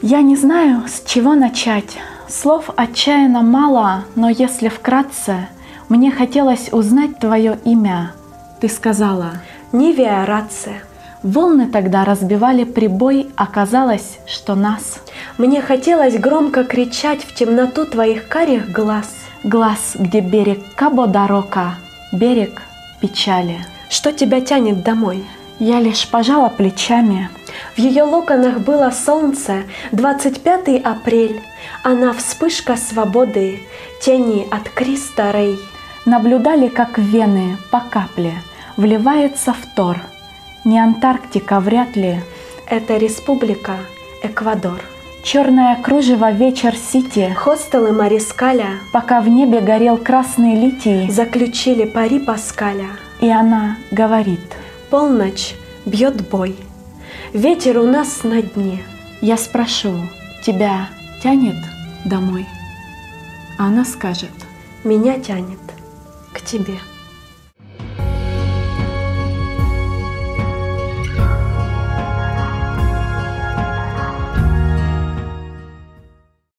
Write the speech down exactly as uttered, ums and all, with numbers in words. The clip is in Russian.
Я не знаю, с чего начать. Слов отчаянно мало, но если вкратце, мне хотелось узнать твое имя. Ты сказала: Нивия Рация. Волны тогда разбивали прибой, оказалось, что нас. Мне хотелось громко кричать в темноту твоих карих глаз. Глаз, где берег Кабо-да-Рока, берег печали. Что тебя тянет домой? Я лишь пожала плечами. В ее локонах было солнце, двадцать пятый апрель. Она вспышка свободы, тени от Криста Рей. Наблюдали, как в вены по капле вливается втор. Не Антарктика вряд ли. Это республика Эквадор. Черное кружево вечер-сити, Хостелы Марискаля, пока в небе горел красный литий, заключили пари Паскаля. И она говорит: полночь, бьет бой, ветер у нас на дне. Я спрошу: тебя тянет домой? А она скажет: меня тянет к тебе.